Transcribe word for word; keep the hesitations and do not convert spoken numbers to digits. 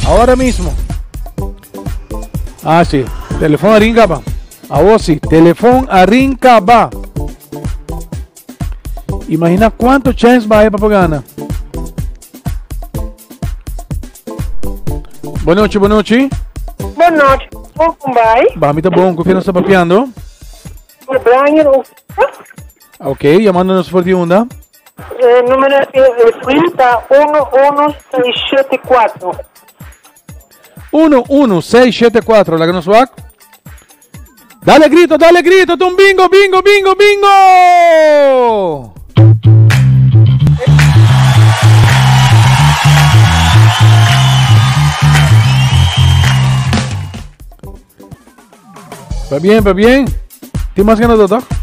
Ahora mismo. Ah, sí. Teléfono a Rincaba. A vos sí. Teléfono a Rincaba. Imagina cuánto chance vai para Pagana. Boa noite, boa noite. Boa noite. Como vai? Vai, muito bom. Confia está papeando. O Brian. Ok, llamándonos por de onda. Eh, número é trinta, um um seis sete quatro. um um seis sete quatro, la que nos va. Dale grito, dale grito, un bingo, bingo, bingo, bingo. Va bien, va bien. ¿Tienes más ganas de tocar?